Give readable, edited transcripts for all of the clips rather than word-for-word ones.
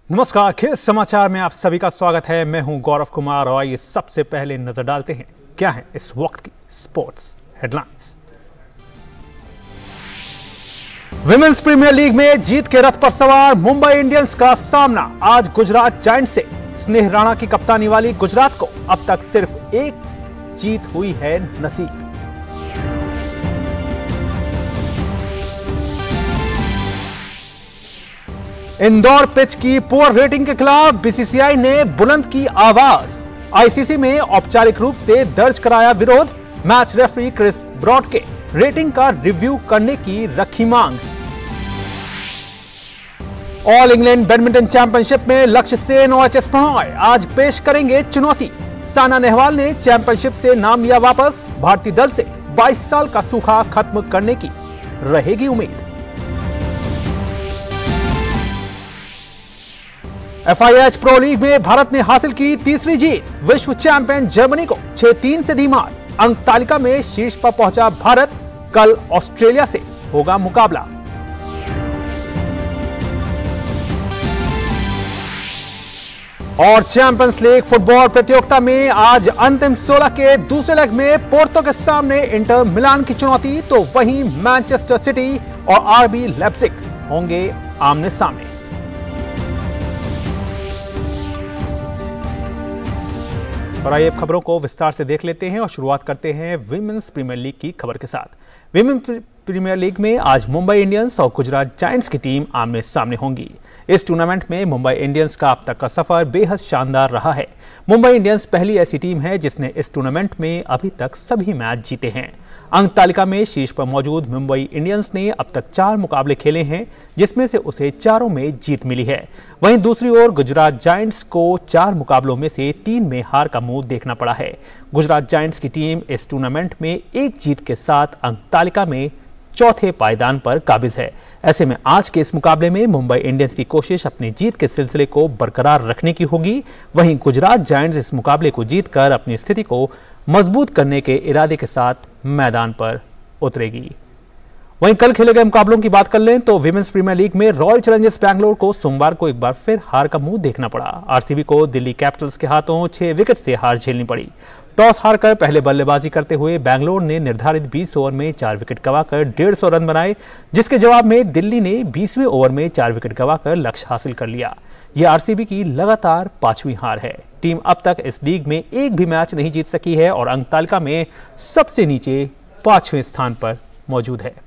नमस्कार, खेल समाचार में आप सभी का स्वागत है। मैं हूं गौरव कुमार और आइए सबसे पहले नजर डालते हैं क्या है इस वक्त की sports headlines. Women's premier league में जीत के रथ पर सवार मुंबई इंडियंस का सामना आज गुजरात जायंट्स से। स्नेह राणा की कप्तानी वाली गुजरात को अब तक सिर्फ एक जीत हुई है नसीब। इंदौर पिच की पुअर रेटिंग के खिलाफ बीसीसीआई ने बुलंद की आवाज। आईसीसी में औपचारिक रूप से दर्ज कराया विरोध। मैच रेफरी क्रिस ब्रॉड के रेटिंग का रिव्यू करने की रखी मांग। ऑल इंग्लैंड बैडमिंटन चैंपियनशिप में लक्ष्य सेन और एचएस प्रणॉय आज पेश करेंगे चुनौती। साइना नेहवाल ने चैंपियनशिप से नाम लिया वापस। भारतीय दल से 22 साल का सूखा खत्म करने की रहेगी उम्मीद। FIH प्रो लीग में भारत ने हासिल की तीसरी जीत। विश्व चैंपियन जर्मनी को 6-3 से दी मात। अंक तालिका में शीर्ष पर पहुंचा भारत। कल ऑस्ट्रेलिया से होगा मुकाबला। और चैंपियंस लीग फुटबॉल प्रतियोगिता में आज अंतिम 16 के दूसरे लेग में पोर्तो के सामने इंटर मिलान की चुनौती, तो वहीं मैनचेस्टर सिटी और आरबी लेप्जिग होंगे आमने सामने। और आइए अब खबरों को विस्तार से देख लेते हैं और शुरुआत करते हैं विमेंस प्रीमियर लीग की खबर के साथ। विमेंस प्रीमियर लीग में आज मुंबई इंडियंस और गुजरात जायंट्स की टीम आमने सामने होंगी। इस टूर्नामेंट में मुंबई इंडियंस का अब तक का सफर बेहद शानदार रहा है। मुंबई इंडियंस पहली ऐसी टीम है जिसने इस टूर्नामेंट में अभी तक सभी मैच जीते हैं। अंक तालिका में शीर्ष पर मौजूद मुंबई इंडियंस ने अब तक 4 मुकाबले खेले हैं, जिसमें से उसे 4 में जीत मिली है। वहीं दूसरी ओर गुजरात जायंट्स को 4 मुकाबलों में से 3 में हार का मुंह देखना पड़ा है। गुजरात जायंट्स की टीम इस टूर्नामेंट में एक जीत के साथ अंक तालिका में चौथे पायदान पर काबिज है। ऐसे में आज के इस मुकाबले में मुंबई इंडियंस की कोशिश अपनी जीत के सिलसिले को बरकरार रखने की होगी। वहीं गुजरात जायंट्स इस मुकाबले को जीतकर अपनी स्थिति को मजबूत करने के इरादे के साथ मैदान पर उतरेगी। वहीं कल खेले गए मुकाबलों की बात कर लें तो विमेंस प्रीमियर लीग में रॉयल चैलेंजर्स बैंगलोर को सोमवार को एक बार फिर हार का मुंह देखना पड़ा। आरसीबी को दिल्ली कैपिटल्स के हाथों 6 विकेट से हार झेलनी पड़ी। टॉस हारकर पहले बल्लेबाजी करते हुए बैंगलोर ने निर्धारित 20 ओवर में 4 विकेट गंवाकर 150 रन बनाए, जिसके जवाब में दिल्ली ने 20वें ओवर में 4 विकेट गंवाकर लक्ष्य हासिल कर लिया। यह आरसीबी की लगातार 5वीं हार है। टीम अब तक इस लीग में एक भी मैच नहीं जीत सकी है और अंक तालिका में सबसे नीचे 5वें स्थान पर मौजूद है।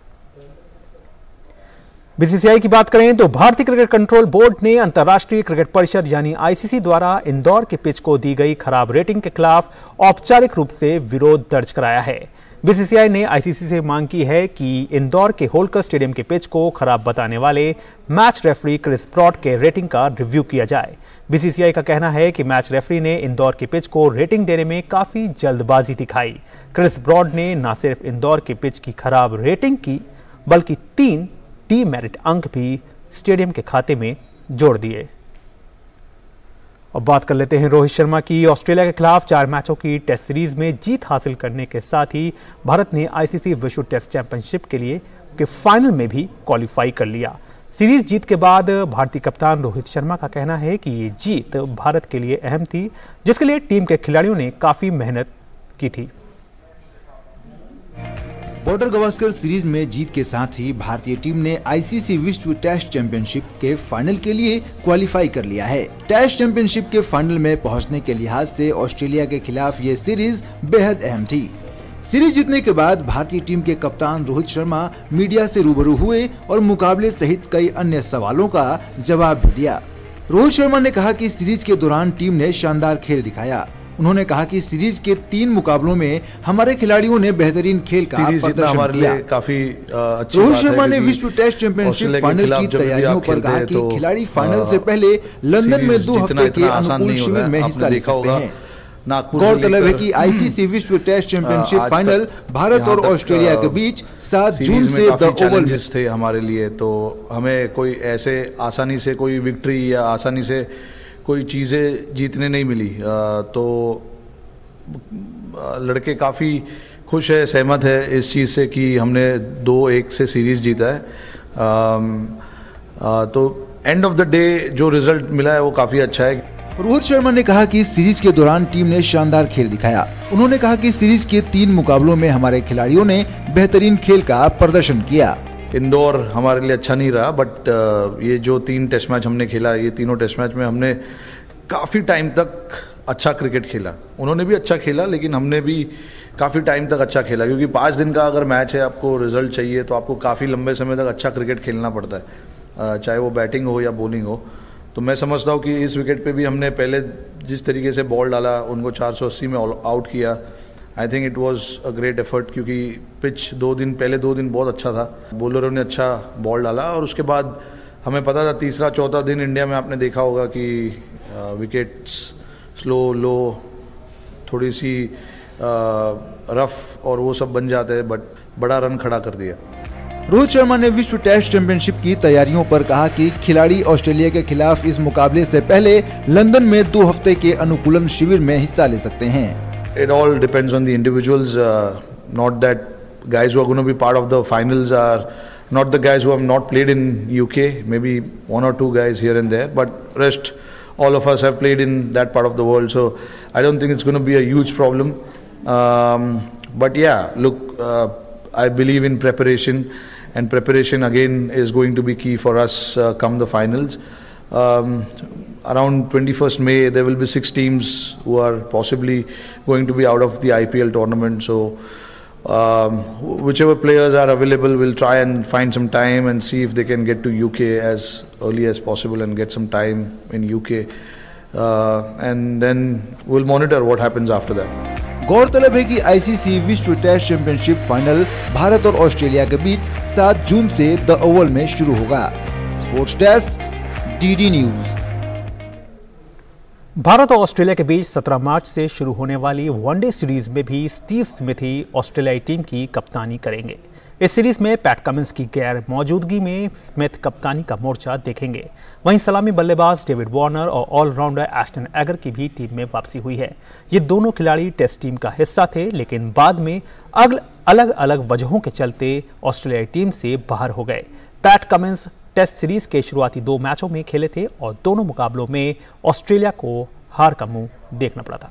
बीसीसीआई की बात करें तो भारतीय क्रिकेट कंट्रोल बोर्ड ने अंतर्राष्ट्रीय क्रिकेट परिषद यानी आईसीसी द्वारा इंदौर के पिच को दी गई खराब रेटिंग के खिलाफ औपचारिक रूप से विरोध दर्ज कराया है। बीसीसीआई ने आईसीसी से मांग की है कि इंदौर के होलकर स्टेडियम के पिच को खराब बताने वाले मैच रेफरी क्रिस ब्रॉड के रेटिंग का रिव्यू किया जाए। बीसीसीआई का कहना है कि मैच रेफरी ने इंदौर के पिच को रेटिंग देने में काफी जल्दबाजी दिखाई। क्रिस ब्रॉड ने न सिर्फ इंदौर के पिच की खराब रेटिंग की, बल्कि 3 डीमेरिट अंक भी स्टेडियम के खाते में जोड़ दिए। अब बात कर लेते हैं रोहित शर्मा की। ऑस्ट्रेलिया के खिलाफ 4 मैचों की टेस्ट सीरीज में जीत हासिल करने के साथ ही भारत ने आईसीसी विश्व टेस्ट चैंपियनशिप के लिए फाइनल में भी क्वालिफाई कर लिया। सीरीज जीत के बाद भारतीय कप्तान रोहित शर्मा का कहना है कि ये जीत भारत के लिए अहम थी, जिसके लिए टीम के खिलाड़ियों ने काफी मेहनत की थी। बॉर्डर गवास्कर सीरीज में जीत के साथ ही भारतीय टीम ने आईसीसी विश्व टेस्ट चैंपियनशिप के फाइनल के लिए क्वालिफाई कर लिया है। टेस्ट चैंपियनशिप के फाइनल में पहुंचने के लिहाज से ऑस्ट्रेलिया के खिलाफ ये सीरीज बेहद अहम थी। सीरीज जीतने के बाद भारतीय टीम के कप्तान रोहित शर्मा मीडिया से रूबरू हुए और मुकाबले सहित कई अन्य सवालों का जवाब भी दिया। रोहित शर्मा ने कहा कि सीरीज के दौरान टीम ने शानदार खेल दिखाया। उन्होंने कहा कि सीरीज के 3 मुकाबलों में हमारे खिलाड़ियों ने बेहतरीन खेल का प्रदर्शन किया। रोहित शर्मा ने विश्व टेस्ट चैंपियनशिप फाइनल की तैयारियों पर कहा कि खिलाड़ी फाइनल से पहले लंदन में 2 हफ्ते के अनुकूल शिविर में हिस्सा ले सकते हैं। गौरतलब है कि आईसीसी विश्व टेस्ट चैंपियनशिप फाइनल भारत और ऑस्ट्रेलिया के बीच 7 जून से द ओवल में थे हमारे लिए। तो हमें कोई ऐसे आसानी से कोई विक्ट्री या आसानी से कोई चीज़ें जीतने नहीं मिली। तो लड़के काफ़ी खुश है, सहमत है इस चीज़ से कि हमने 2-1 से सीरीज़ जीता है। तो एंड ऑफ द डे जो रिजल्ट मिला है वो काफ़ी अच्छा है। रोहित शर्मा ने कहा कि सीरीज के दौरान टीम ने शानदार खेल दिखाया। उन्होंने कहा कि सीरीज के 3 मुकाबलों में हमारे खिलाड़ियों ने बेहतरीन खेल का प्रदर्शन किया। इंदौर हमारे लिए अच्छा नहीं रहा, बट ये जो 3 टेस्ट मैच हमने खेला, ये तीनों टेस्ट मैच में हमने काफ़ी टाइम तक अच्छा क्रिकेट खेला। उन्होंने भी अच्छा खेला, लेकिन हमने भी काफ़ी टाइम तक अच्छा खेला, क्योंकि 5 दिन का अगर मैच है, आपको रिजल्ट चाहिए तो आपको काफ़ी लंबे समय तक अच्छा क्रिकेट खेलना पड़ता है, चाहे वो बैटिंग हो या बॉलिंग हो। तो मैं समझता हूँ कि इस विकेट पे भी हमने पहले जिस तरीके से बॉल डाला, उनको 480 में आउट किया। I think it was a great effort, क्योंकि पिच पहले 2 दिन बहुत अच्छा था, बॉलरों ने अच्छा बॉल डाला, और उसके बाद हमें पता था तीसरा चौथा दिन इंडिया में आपने देखा होगा कि विकेट्स स्लो लो, थोड़ी सी रफ और वो सब बन जाते हैं, बट बड़ा रन खड़ा कर दिया। रोहित शर्मा ने विश्व टेस्ट चैंपियनशिप की तैयारियों पर कहा कि खिलाड़ी ऑस्ट्रेलिया के खिलाफ इस मुकाबले से पहले लंदन में 2 हफ्ते के अनुकूलन शिविर में हिस्सा ले सकते हैं। It all depends on the individuals, not that guys who are going to be part of the finals are not the guys who have not played in UK, maybe 1 or 2 guys here and there, but rest all of us have played in that part of the world, so I don't think it's going to be a huge problem. But yeah, look, I believe in preparation, and preparation again is going to be key for us come the finals. Around 21st May there will be 6 teams who are possibly going to be out of the IPL tournament, so whichever players are available will try and find some time and see if they can get to UK as early as possible and get some time in UK, and then we'll monitor what happens after that. गौरतलब है कि ICC विश्व test championship final Bharat और Australia के बीच 7 जून से the Oval में शुरू होगा। Sports desk, DD news. Bharat और ऑस्ट्रेलिया के बीच 17 मार्च से शुरू होने वाली वनडे सीरीज में भी स्टीव स्मिथ ही ऑस्ट्रेलियाई टीम की कप्तानी करेंगे। इस सीरीज में पैट कमिंस की गैर मौजूदगी में स्मिथ कप्तानी का मोर्चा देखेंगे। वहीं सलामी बल्लेबाज डेविड वार्नर और ऑलराउंडर एस्टन एगर की भी टीम में वापसी हुई है। ये दोनों खिलाड़ी टेस्ट टीम का हिस्सा थे, लेकिन बाद में अलग अलग वजहों के चलते ऑस्ट्रेलियाई टीम से बाहर हो गए। पैट कमिंस टेस्ट सीरीज के शुरुआती 2 मैचों में खेले थे और दोनों मुकाबलों में ऑस्ट्रेलिया को हार का मुंह देखना पड़ा था।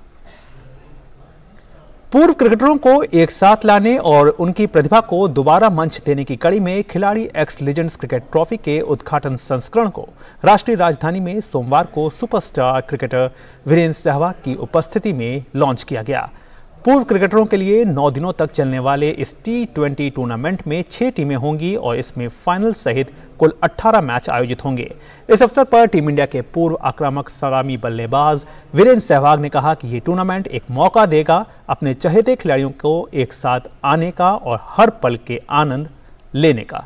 पूर्व क्रिकेटरों को एक साथ लाने और उनकी प्रतिभा को दोबारा मंच देने की कड़ी में खिलाड़ी एक्स लीजेंड्स क्रिकेट ट्रॉफी के उद्घाटन संस्करण को राष्ट्रीय राजधानी में सोमवार को सुपरस्टार क्रिकेटर वीरेंद्र सहवाग की उपस्थिति में लॉन्च किया गया। पूर्व क्रिकेटरों के लिए 9 दिनों तक चलने वाले इस T20 टूर्नामेंट में 6 टीमें होंगी और इसमें फाइनल सहित कुल 18 मैच आयोजित होंगे। इस अवसर पर टीम इंडिया के पूर्व आक्रामक सलामी बल्लेबाज वीरेंद्र सहवाग ने कहा कि ये टूर्नामेंट एक मौका देगा अपने चहेते खिलाड़ियों को एक साथ आने का और हर पल के आनंद लेने का।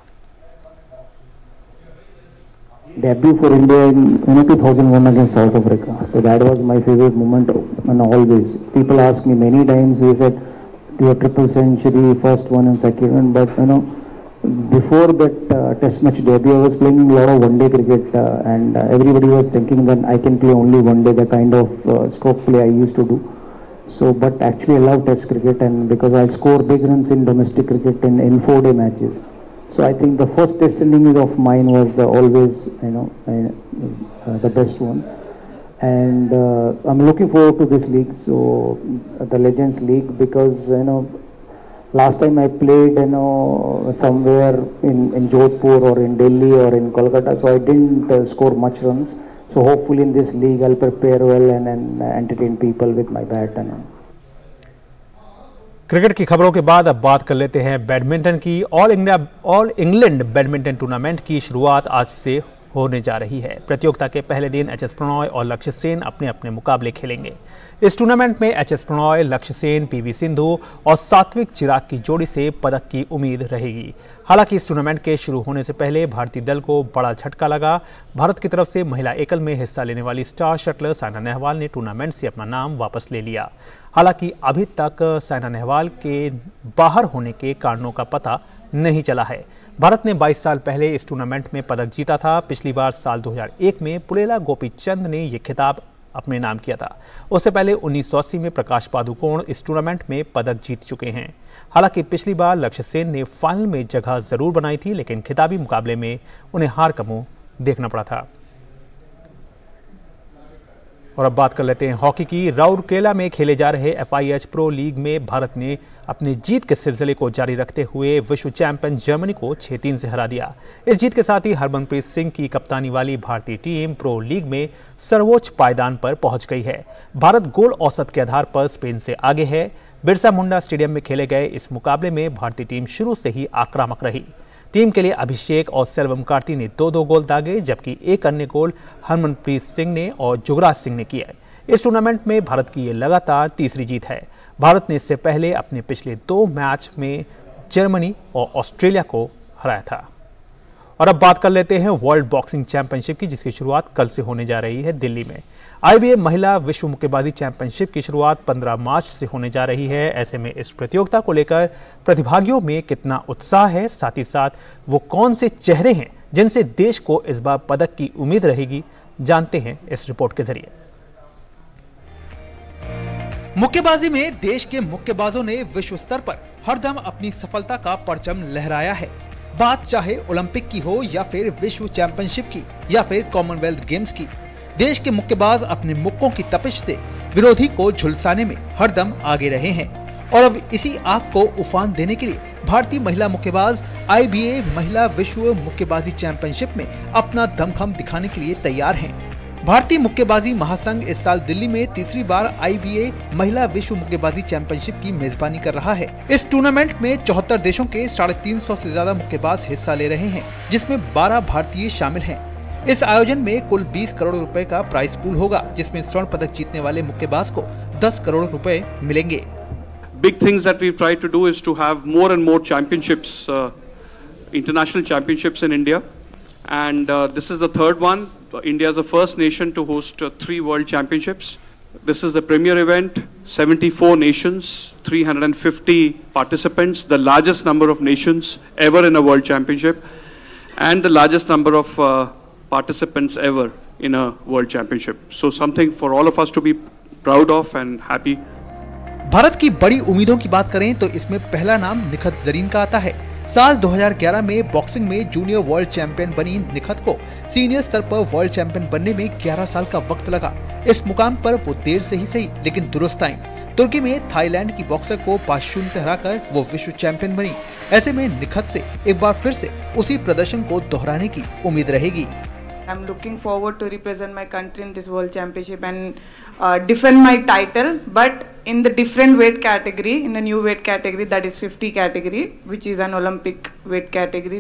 Debut for India in 2001 against South Africa. So that was my favorite moment, and always people ask me many times. They said, "Do a triple century, first one and second one." But before that Test match debut, I was playing a lot of one-day cricket, and everybody was thinking that I can play only one day, the kind of stroke play I used to do. So, but actually, I love Test cricket, and because I score big runs in domestic cricket in 4-day matches. So I think the first Test innings of mine was always, the best one, and I'm looking forward to this league. So the Legends League, because last time I played, somewhere in Jodhpur or in Delhi or in Kolkata, so I didn't score much runs. So hopefully in this league I'll prepare well and entertain people with my bat and. Cricket की खबरों के बाद अब बात कर लेते हैं badminton की। ऑल इंग्लैंड बैडमिंटन टूर्नामेंट की शुरुआत आज से होने जा रही है। प्रतियोगिता के पहले दिन एच एस प्रणॉय और लक्ष्य सेन अपने अपने मुकाबले खेलेंगे। इस टूर्नामेंट में एच एस प्रणॉय, लक्ष्य सेन, पीवी सिंधु और सात्विक चिराग की जोड़ी से पदक की उम्मीद रहेगी। हालांकि इस टूर्नामेंट के शुरू होने से पहले भारतीय दल को बड़ा झटका लगा। भारत की तरफ से महिला एकल में हिस्सा लेने वाली स्टार शटलर साइना नेहवाल ने टूर्नामेंट से अपना नाम वापस ले लिया। हालांकि अभी तक साइना नेहवाल के बाहर होने के कारणों का पता नहीं चला है। भारत ने 22 साल पहले इस टूर्नामेंट में पदक जीता था। पिछली बार साल 2001 में पुलेला गोपीचंद ने यह खिताब अपने नाम किया था। उससे पहले 1980 में प्रकाश पादुकोण इस टूर्नामेंट में पदक जीत चुके हैं। हालांकि पिछली बार लक्ष्य सेन ने फाइनल में जगह जरूर बनाई थी, लेकिन खिताबी मुकाबले में उन्हें हार का मुंह देखना पड़ा था। और अब बात कर लेते हैं हॉकी की। राउरकेला में खेले जा रहे FIH प्रो लीग में भारत ने अपनी जीत के सिलसिले को जारी रखते हुए विश्व चैंपियन जर्मनी को 6-3 से हरा दिया। इस जीत के साथ ही हरमनप्रीत सिंह की कप्तानी वाली भारतीय टीम प्रो लीग में सर्वोच्च पायदान पर पहुंच गई है। भारत गोल औसत के आधार पर स्पेन से आगे है। बिरसा मुंडा स्टेडियम में खेले गए इस मुकाबले में भारतीय टीम शुरू से ही आक्रामक रही। टीम के लिए अभिषेक और सेल्वम कार्ती ने 2-2 गोल दागे, जबकि एक अन्य गोल हरमनप्रीत सिंह ने और जुगराज सिंह ने किया। इस टूर्नामेंट में भारत की ये लगातार तीसरी जीत है। भारत ने इससे पहले अपने पिछले 2 मैच में जर्मनी और ऑस्ट्रेलिया को हराया था। और अब बात कर लेते हैं वर्ल्ड बॉक्सिंग चैंपियनशिप की, जिसकी शुरुआत कल से होने जा रही है दिल्ली में। IBA महिला विश्व मुक्केबाजी चैंपियनशिप की शुरुआत 15 मार्च से होने जा रही है। ऐसे में इस प्रतियोगिता को लेकर प्रतिभागियों में कितना उत्साह है, साथ ही साथ वो कौन से चेहरे हैं जिनसे देश को इस बार पदक की उम्मीद रहेगी, जानते हैं इस रिपोर्ट के जरिए। मुक्केबाजी में देश के मुक्केबाजों ने विश्व स्तर पर हरदम अपनी सफलता का परचम लहराया है। बात चाहे ओलंपिक की हो या फिर विश्व चैंपियनशिप की या फिर कॉमनवेल्थ गेम्स की, देश के मुक्केबाज अपने मुक्कों की तपिश से विरोधी को झुलसाने में हरदम आगे रहे हैं। और अब इसी आग को उफान देने के लिए भारतीय महिला मुक्केबाज IBA महिला विश्व मुक्केबाजी चैंपियनशिप में अपना दमखम दिखाने के लिए तैयार हैं। भारतीय मुक्केबाजी महासंघ इस साल दिल्ली में तीसरी बार IBA महिला विश्व मुक्केबाजी चैंपियनशिप की मेजबानी कर रहा है। इस टूर्नामेंट में 74 देशों के 350 से ज्यादा मुक्केबाज हिस्सा ले रहे हैं, जिसमें 12 भारतीय शामिल हैं। इस आयोजन में कुल 20 करोड़ रुपए का प्राइस पूल होगा, जिसमें स्वर्ण पदक जीतने वाले मुक्केबाज को 10 करोड़ रुपए मिलेंगे। Big things that we've tried to do is to have more and more championships, international championships in India, and this is the third one. India is the first nation to host 3 world championships. This is the premier event, 74 nations, 350 participants, the largest number of nations ever in a world championship, and the largest number of participants ever in a world championship. So something for all of us to be proud of and happy. Bharat की बड़ी उम्मीदों की बात करें तो इसमें पहला नाम निखत जरीन का आता है। साल 2011 में बॉक्सिंग में जूनियर वर्ल्ड चैंपियन बनी निखत को सीनियर स्तर पर वर्ल्ड चैंपियन बनने में 11 साल का वक्त लगा। इस मुकाम पर वो देर से ही सही लेकिन दुरुस्त आई। तुर्की में थाईलैंड की बॉक्सर को 5-0 से हराकर वो विश्व चैंपियन बनी। ऐसे में निखत से एक बार फिर से उसी प्रदर्शन को दोहराने की उम्मीद रहेगी। I'm looking forward to represent my country in this world championship and defend my title, but in the different weight category, in the new weight category, that is 50 category, which is an Olympic weight category.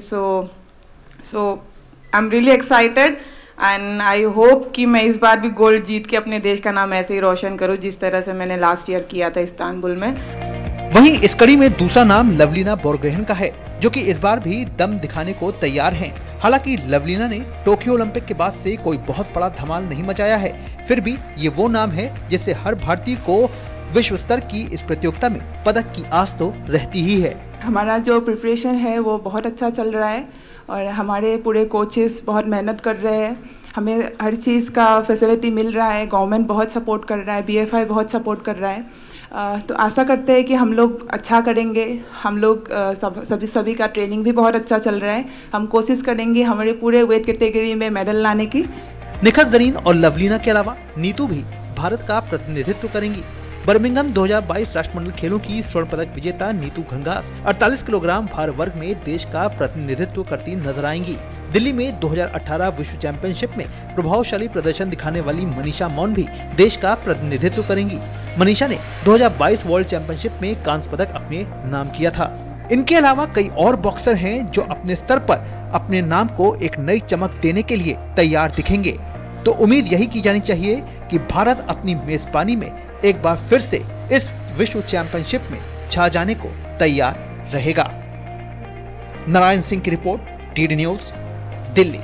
So I'm really excited and I hope कि मैं इस बार भी gold जीत के अपने देश का नाम ऐसे ही रोशन करूं जिस तरह से मैंने लास्ट ईयर किया था इस्तांबुल में। वहीं इस कड़ी में दूसरा नाम लवलीना बोरगोहेन का है, जो कि इस बार भी दम दिखाने को तैयार हैं। हालांकि लवलीना ने टोक्यो ओलंपिक के बाद से कोई बहुत बड़ा धमाल नहीं मचाया है, फिर भी ये वो नाम है जिससे हर भारतीय को विश्व स्तर की इस प्रतियोगिता में पदक की आस तो रहती ही है। हमारा जो प्रिपरेशन है वो बहुत अच्छा चल रहा है और हमारे पूरे कोचेस बहुत मेहनत कर रहे हैं। हमें हर चीज़ का फैसिलिटी मिल रहा है, गवर्नमेंट बहुत सपोर्ट कर रहा है, BFI बहुत सपोर्ट कर रहा है। तो आशा करते हैं कि हम लोग अच्छा करेंगे। हम लोग सभी का ट्रेनिंग भी बहुत अच्छा चल रहा है। हम कोशिश करेंगे हमारे पूरे वेट कैटेगरी में मेडल लाने की। निखत जरीन और लवलीना के अलावा नीतू भी भारत का प्रतिनिधित्व करेंगी। बर्मिंघम 2022 राष्ट्रमंडल खेलों की स्वर्ण पदक विजेता नीतू घंगास 48 किलोग्राम भार वर्ग में देश का प्रतिनिधित्व करती नजर आएंगी। दिल्ली में 2018 विश्व चैंपियनशिप में प्रभावशाली प्रदर्शन दिखाने वाली मनीषा मौन भी देश का प्रतिनिधित्व करेंगी। मनीषा ने 2022 वर्ल्ड चैंपियनशिप में कांस्य पदक अपने नाम किया था। इनके अलावा कई और बॉक्सर हैं जो अपने स्तर पर अपने नाम को एक नई चमक देने के लिए तैयार दिखेंगे। तो उम्मीद यही की जानी चाहिए कि भारत अपनी मेजबानी में एक बार फिर से इस विश्व चैंपियनशिप में छा जाने को तैयार रहेगा। नारायण सिंह की रिपोर्ट, DD न्यूज, दिल्ली।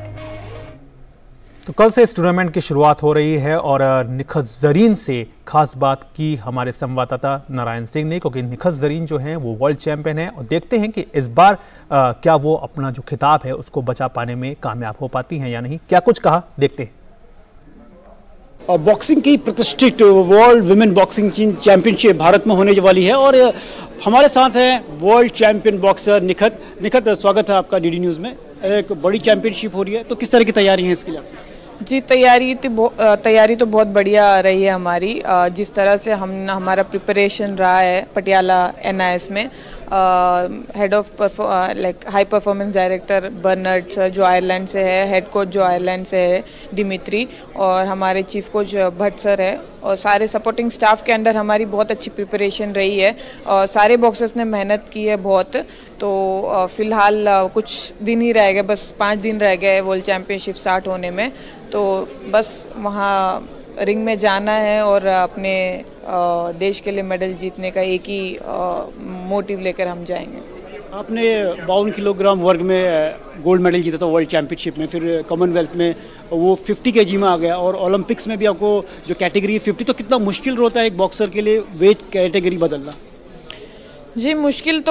तो कल से इस टूर्नामेंट की शुरुआत हो रही है और निखत जरीन से खास बात की हमारे संवाददाता नारायण सिंह ने, क्योंकि निखत जरीन जो हैं वो वर्ल्ड चैंपियन हैं और देखते हैं कि इस बार क्या वो अपना जो खिताब है उसको बचा पाने में कामयाब हो पाती हैं या नहीं। क्या कुछ कहा, देखते हैं। बॉक्सिंग की प्रतिष्ठित world women boxing championship Bharat में होने वाली है और हमारे साथ हैं वर्ल्ड चैंपियन बॉक्सर निखत। स्वागत है आपका DD न्यूज़ में। एक बड़ी चैंपियनशिप हो रही है, तो किस तरह की तैयारी है इसके लिए? जी, तैयारी तो बहुत बढ़िया रही है हमारी। जिस तरह से हमारा प्रिपरेशन रहा है पटियाला NIS में, head of high performance director Bernard sir जो आयरलैंड से है, हेड कोच जो आयरलैंड से है डिमित्री, और हमारे चीफ कोच भट्ट सर है, और सारे सपोर्टिंग स्टाफ के अंडर हमारी बहुत अच्छी प्रिपरेशन रही है और सारे बॉक्सर्स ने मेहनत की है बहुत। तो फिलहाल कुछ दिन ही रह गए, बस 5 दिन रह गए वर्ल्ड चैम्पियनशिप स्टार्ट होने में, तो बस वहाँ रिंग में जाना है और अपने देश के लिए मेडल जीतने का एक ही मोटिव लेकर हम जाएंगे। आपने 52 किलोग्राम वर्ग में गोल्ड मेडल जीता था वर्ल्ड चैंपियनशिप में, फिर कॉमनवेल्थ में वो 50 kg में आ गया, और ओलंपिक्स में भी आपको जो कैटेगरी है 50, तो कितना मुश्किल होता है एक बॉक्सर के लिए वेट कैटेगरी बदलना? जी, मुश्किल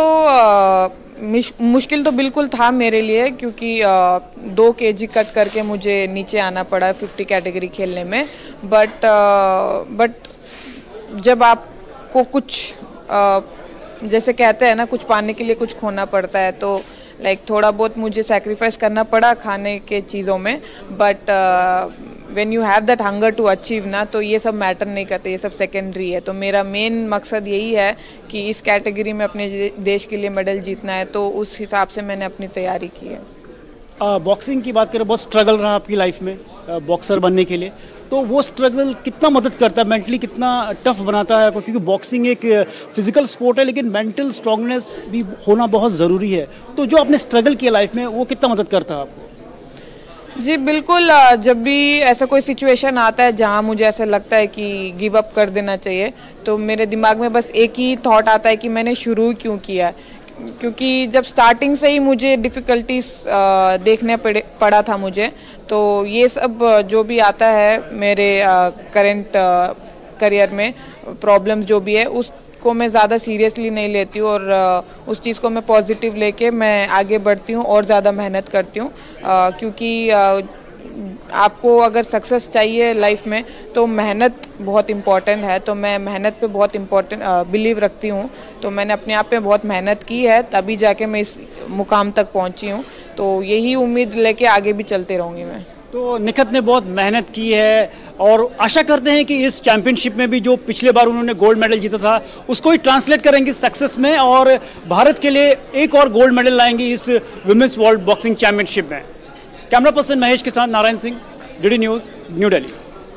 तो बिल्कुल था मेरे लिए, क्योंकि 2 kg कट करके मुझे नीचे आना पड़ा 50 कैटेगरी खेलने में। बट जब आपको कुछ जैसे कहते हैं ना, कुछ पाने के लिए कुछ खोना पड़ता है, तो थोड़ा बहुत मुझे सैक्रिफाइस करना पड़ा खाने के चीज़ों में। But when you have that hunger to achieve ना, तो ये सब मैटर नहीं करते, ये सब सेकेंडरी है। तो मेरा मेन मकसद यही है कि इस कैटेगरी में अपने देश के लिए मेडल जीतना है, तो उस हिसाब से मैंने अपनी तैयारी की है। बॉक्सिंग की बात करें, बहुत स्ट्रगल रहा आपकी लाइफ में बॉक्सर बनने के लिए, तो वो स्ट्रगल कितना मदद करता है, मेंटली कितना टफ बनाता है? क्योंकि बॉक्सिंग एक फिजिकल स्पोर्ट है, लेकिन मेंटल स्ट्रांगनेस भी होना बहुत ज़रूरी है। तो जो आपने स्ट्रगल किया लाइफ में, वो कितना मदद करता है आपको? जी बिल्कुल, जब भी ऐसा कोई सिचुएशन आता है जहां मुझे ऐसा लगता है कि गिव अप कर देना चाहिए, तो मेरे दिमाग में बस एक ही थॉट आता है कि मैंने शुरू क्यों किया। क्योंकि जब स्टार्टिंग से ही मुझे डिफ़िकल्टीज देखने पड़ा था मुझे, तो ये सब जो भी आता है मेरे करंट करियर में, प्रॉब्लम्स जो भी है, उसको मैं ज़्यादा सीरियसली नहीं लेती हूँ, और उस चीज़ को मैं पॉजिटिव लेके मैं आगे बढ़ती हूँ और ज़्यादा मेहनत करती हूँ। क्योंकि आपको अगर सक्सेस चाहिए लाइफ में, तो मेहनत बहुत इम्पॉर्टेंट है। तो मैं मेहनत पे बहुत बिलीव रखती हूँ, तो मैंने अपने आप पे बहुत मेहनत की है, तभी जाके मैं इस मुकाम तक पहुँची हूँ। तो यही उम्मीद लेके आगे भी चलते रहूँगी मैं। तो निखत ने बहुत मेहनत की है, और आशा करते हैं कि इस चैंपियनशिप में भी जो पिछले बार उन्होंने गोल्ड मेडल जीता था, उसको ही ट्रांसलेट करेंगे सक्सेस में, और भारत के लिए एक और गोल्ड मेडल लाएंगे इस वुमेन्स वर्ल्ड बॉक्सिंग चैंपियनशिप में। कैमरा पर्सन महेश के साथ Narayan Singh, DD news, new Delhi.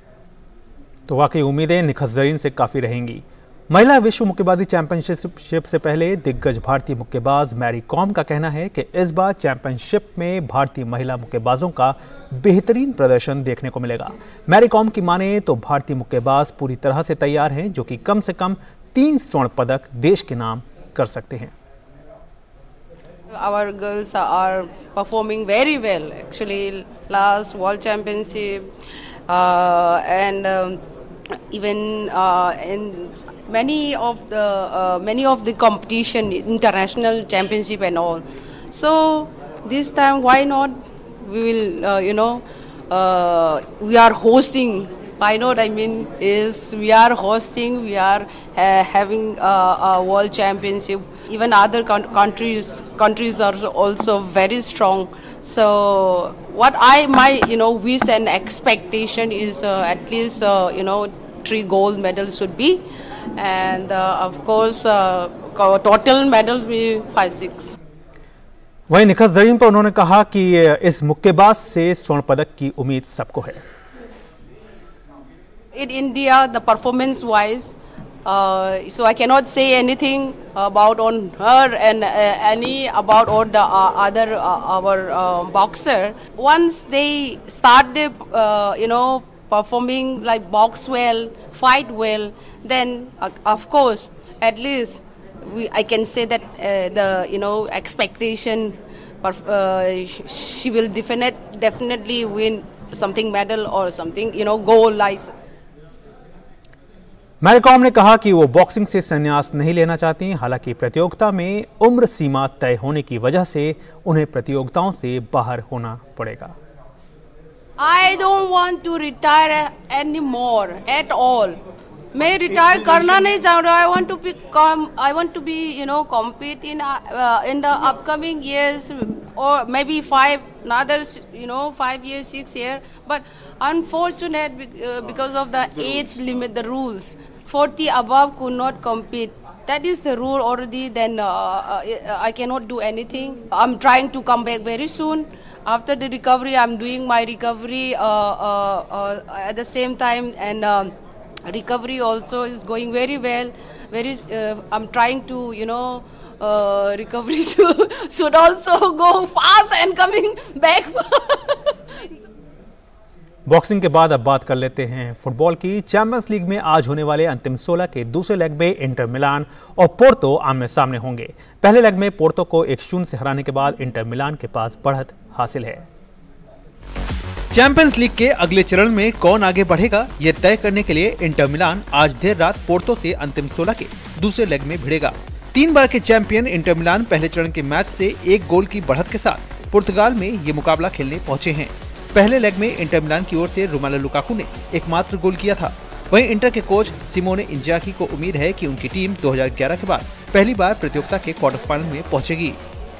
तो वाकई उम्मीदें निखत जरीन से काफ़ी रहेंगी। महिला विश्व मुक्केबाजी चैंपियनशिप से पहले दिग्गज भारतीय मुक्केबाज मैरी कॉम का कहना है कि इस बार चैंपियनशिप में भारतीय महिला मुक्केबाजों का बेहतरीन प्रदर्शन देखने को मिलेगा। मैरी कॉम की माने तो भारतीय मुक्केबाज पूरी तरह से तैयार हैं, जो कि कम से कम 3 स्वर्ण पदक देश के नाम कर सकते हैं। Our girls are performing very well. Actually, last World Championship and even in many of the competition, international championship and all. So this time, why not? We will, we are hosting. Why not? I mean, we are hosting. We are having a world championship. Even other countries are also very strong. So what my wish and expectation is at least 3 gold medals should be, and of course total medals will be 5-6. वहीं निखत जरीन पर उन्होंने कहा कि इस मुक्केबाज से स्वर्ण पदक की उम्मीद सबको है। In India, the performance-wise, so I cannot say anything about on her and about all the other our boxer. Once they start the performing like box well, fight well, then of course at least I can say that the expectation, she will definitely win something medal or something goal like. Mary Kom ने कहा कि वो boxing से संन्यास नहीं लेना चाहती, हालांकि प्रतियोगिता में उम्र सीमा तय होने की वजह से उन्हें प्रतियोगिताओं से बाहर होना पड़ेगा। I don't want to retire anymore at all. मैं रिटायर करना नहीं चाह रहा. I want to be compete in the upcoming years or maybe 5 years, 6 years. But unfortunate because of the age limit, the rules, 40 above could not compete. That is the rule already. Then I cannot do anything. I'm trying to come back very soon. After the recovery, I'm doing my recovery at the same time, and recovery also is going very well. I'm trying to recovery should also go fast and coming back. Boxing के बाद अब बात कर लेते हैं football की। Champions league में आज होने वाले अंतिम 16 के दूसरे लेग में इंटर मिलान और पोर्तो आमने सामने होंगे। पहले लेग में पोर्तो को 1-0 से हराने के बाद इंटर मिलान के पास बढ़त हासिल है। चैंपियंस लीग के अगले चरण में कौन आगे बढ़ेगा, यह तय करने के लिए इंटर मिलान आज देर रात पोर्तो से अंतिम 16 के दूसरे लेग में भिड़ेगा। 3 बार के चैंपियन इंटर मिलान पहले चरण के मैच से 1 गोल की बढ़त के साथ पुर्तगाल में ये मुकाबला खेलने पहुंचे हैं। पहले लेग में इंटर मिलान की ओर से रोमेलो लुकाकू ने एकमात्र गोल किया था। वहीं इंटर के कोच सिमोने इंजागी को उम्मीद है कि उनकी टीम 2011 के बाद पहली बार प्रतियोगिता के क्वार्टर फाइनल में पहुंचेगी।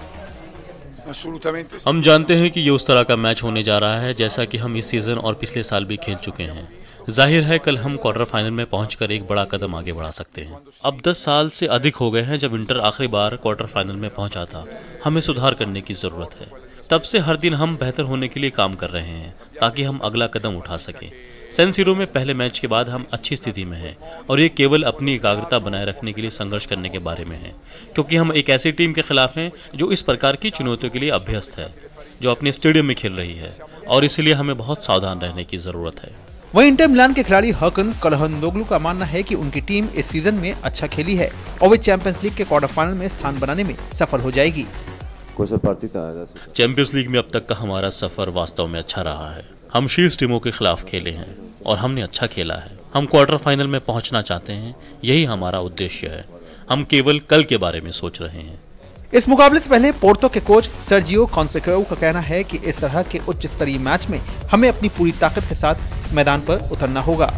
हम जानते हैं कि ये उस तरह का मैच होने जा रहा है जैसा कि हम इस सीजन और पिछले साल भी खेल चुके हैं। जाहिर है कल हम क्वार्टर फाइनल में पहुंचकर एक बड़ा कदम आगे बढ़ा सकते हैं। अब 10 साल से अधिक हो गए हैं जब इंटर आखिरी बार क्वार्टर फाइनल में पहुंचा था। हमें सुधार करने की जरूरत है। तब से हर दिन हम बेहतर होने के लिए काम कर रहे हैं ताकि हम अगला कदम उठा सकें। सैन सीरो में पहले मैच के बाद हम अच्छी स्थिति में हैं और ये केवल अपनी एकाग्रता बनाए रखने के लिए संघर्ष करने के बारे में है, क्योंकि हम एक ऐसी टीम के खिलाफ हैं जो इस प्रकार की चुनौतियों के लिए अभ्यस्त है, जो अपने स्टेडियम में खेल रही है और इसलिए हमें बहुत सावधान रहने की जरूरत है। वहीं इंटर मिलान के खिलाड़ी हकन कलहनोग्लू का मानना है कि उनकी टीम इस सीजन में अच्छा खेली है और वे चैंपियंस लीग के क्वार्टर फाइनल में स्थान बनाने में सफल हो जाएगी। चैंपियंस लीग में अब तक का हमारा सफर वास्तव में अच्छा रहा है। हम शीर्ष टीमों के खिलाफ खेले हैं और हमने अच्छा खेला है। हम क्वार्टर फाइनल में पहुंचना चाहते हैं, यही हमारा उद्देश्य है। हम केवल कल के बारे में सोच रहे हैं। इस मुकाबले से पहले पोर्तो के कोच सर्जियो कॉन्सेक्यू का कहना है कि इस तरह के उच्च स्तरीय मैच में हमें अपनी पूरी ताकत के साथ मैदान पर उतरना होगा।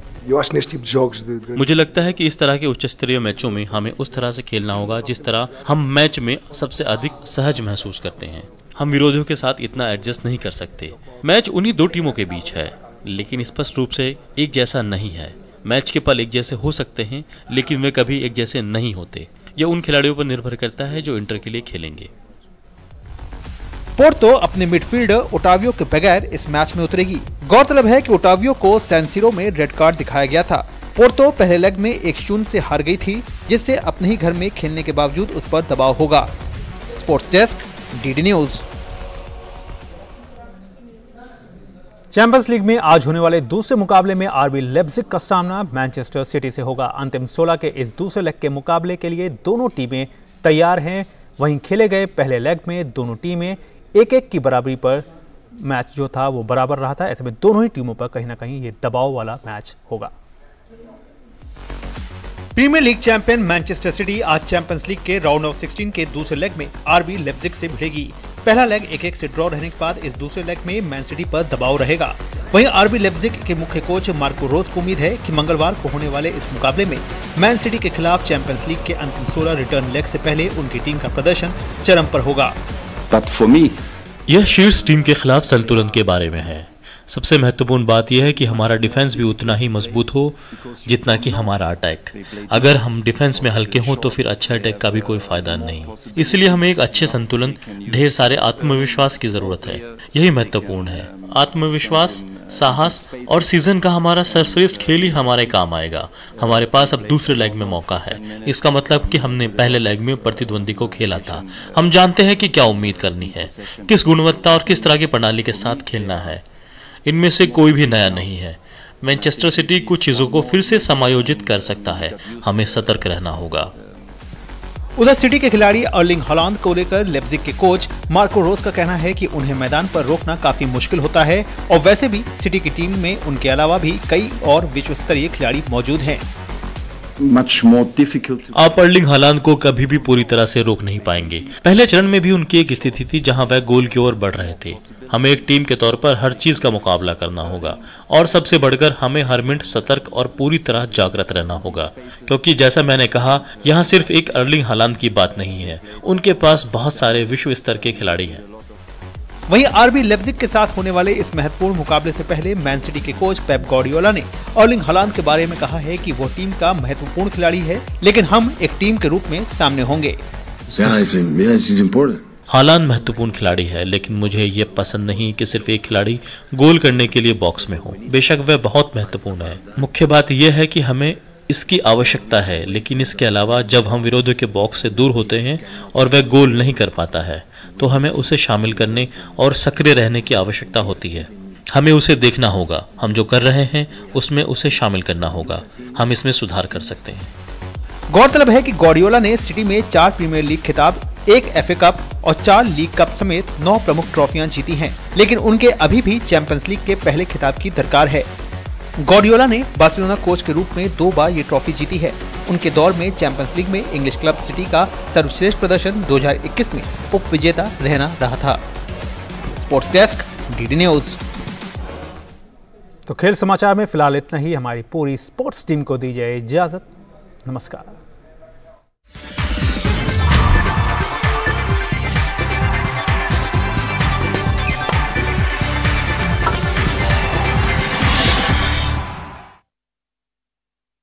मुझे लगता है कि इस तरह के उच्च स्तरीय मैचों में हमें उस तरह से खेलना होगा जिस तरह हम मैच में सबसे अधिक सहज महसूस करते हैं। हम विरोधियों के साथ इतना एडजस्ट नहीं कर सकते। मैच उन्हीं 2 टीमों के बीच है, लेकिन स्पष्ट रूप से एक जैसा नहीं है। मैच के पल एक जैसे हो सकते हैं, लेकिन वे कभी एक जैसे नहीं होते। यह उन खिलाड़ियों पर निर्भर करता है जो इंटर के लिए खेलेंगे। पोर्तो अपने मिडफील्डर ओटावियो के बगैर इस मैच में उतरेगी। गौरतलब है कि ओटावियो को सैन सीरो में रेड कार्ड दिखाया गया था। पोर्तो पहले लेग में 1-0 से हार गई थी, जिससे अपने ही घर में खेलने के बावजूद उस पर दबाव होगा। Sports desk, DD news. Champions league में आज होने वाले दूसरे मुकाबले में आरबी लेप्जिग का सामना मैनचेस्टर सिटी से होगा। अंतिम 16 के इस दूसरे लेग के मुकाबले के लिए दोनों टीमें तैयार हैं। वहीं खेले गए पहले लेग में दोनों टीमें 1-1 की बराबरी पर मैच जो था वो बराबर रहा था। ऐसे में दोनों ही टीमों पर कहीं ना कहीं ये दबाव वाला मैच होगा। Premier league champion Manchester City आज चैंपियंस लीग के राउंड ऑफ 16 के दूसरे लेग में आरबी लेप्जिग से भिड़ेगी। पहला लेग 1-1 से ड्रॉ रहने के बाद इस दूसरे लेग में मैन सिटी पर दबाव रहेगा। वहीं आरबी लेप्जिग के मुख्य कोच मार्को रोज को उम्मीद है कि मंगलवार को होने वाले इस मुकाबले में मैन सिटी के खिलाफ चैंपियंस लीग के अंतिम 16 रिटर्न लेग से पहले उनकी टीम का प्रदर्शन चरम पर होगा। यह शीर्ष टीम के खिलाफ संतुलन के बारे में है। सबसे महत्वपूर्ण बात यह है कि हमारा डिफेंस भी उतना ही मजबूत हो जितना कि हमारा अटैक। अगर हम डिफेंस में हल्के हों तो फिर अच्छे अटैक का भी कोई फायदा नहीं। इसलिए हमें एक अच्छे संतुलन, ढेर सारे आत्मविश्वास की जरूरत है। यही महत्वपूर्ण है। आत्मविश्वास, साहस और सीजन का हमारा सर्वश्रेष्ठ खेल ही हमारे काम आएगा। हमारे पास अब दूसरे लेग में मौका है। इसका मतलब कि हमने पहले लेग में प्रतिद्वंदी को खेला था। हम जानते हैं कि क्या उम्मीद करनी है, किस गुणवत्ता और किस तरह की प्रणाली के साथ खेलना है। इनमें से कोई भी नया नहीं है। मैनचेस्टर सिटी कुछ चीजों को फिर से समायोजित कर सकता है। हमें सतर्क रहना होगा। उधर सिटी के खिलाड़ी अर्लिंग हालैंड को लेकर लेप्जिग के कोच मार्को रोज का कहना है कि उन्हें मैदान पर रोकना काफी मुश्किल होता है और वैसे भी सिटी की टीम में उनके अलावा भी कई और विश्व स्तरीय खिलाड़ी मौजूद हैं। much more difficult to... आप अर्लिंग हालांड को कभी भी पूरी तरह से रोक नहीं पाएंगे। पहले चरण में भी उनकी एक स्थिति थी जहां वह गोल की ओर बढ़ रहे थे। हमें एक टीम के तौर पर हर चीज का मुकाबला करना होगा और सबसे बढ़कर हमें हर मिनट सतर्क और पूरी तरह जागृत रहना होगा, क्योंकि जैसा मैंने कहा, यहाँ सिर्फ एक अर्लिंग हालांड की बात नहीं है, उनके पास बहुत सारे विश्व स्तर के खिलाड़ी हैं। वहीं आरबी लेipzig के साथ होने वाले इस महत्वपूर्ण मुकाबले से पहले मैन सिटी के कोच पेप गार्डियोला ने अर्लिंग हालांड के बारे में कहा है कि वो टीम का महत्वपूर्ण खिलाड़ी है, लेकिन हम एक टीम के रूप में सामने होंगे। हालांड महत्वपूर्ण खिलाड़ी है, लेकिन मुझे ये पसंद नहीं कि सिर्फ एक खिलाड़ी गोल करने के लिए बॉक्स में हो। बेशक वह बहुत महत्वपूर्ण है, मुख्य बात यह है कि हमें इसकी आवश्यकता है, लेकिन इसके अलावा जब हम विरोधी के बॉक्स से दूर होते हैं और वह गोल नहीं कर पाता है, तो हमें उसे शामिल करने और सक्रिय रहने की आवश्यकता होती है। हमें उसे देखना होगा, हम जो कर रहे हैं उसमें उसे शामिल करना होगा, हम इसमें सुधार कर सकते हैं। गौरतलब है कि गार्डियोला ने सिटी में 4 प्रीमियर लीग खिताब, 1 FA कप और 4 लीग कप समेत 9 प्रमुख ट्रॉफियां जीती हैं, लेकिन उनके अभी भी चैंपियंस लीग के पहले खिताब की दरकार है। गार्डियोला ने बार्सिलोना कोच के रूप में 2 बार ये ट्रॉफी जीती है। उनके दौर में चैंपियंस लीग में इंग्लिश क्लब सिटी का सर्वश्रेष्ठ प्रदर्शन 2021 में उप विजेता रहना रहा था। Sports desk, DD news. तो खेल समाचार में फिलहाल इतना ही। हमारी पूरी स्पोर्ट्स टीम को दीजिए इजाजत। नमस्कार।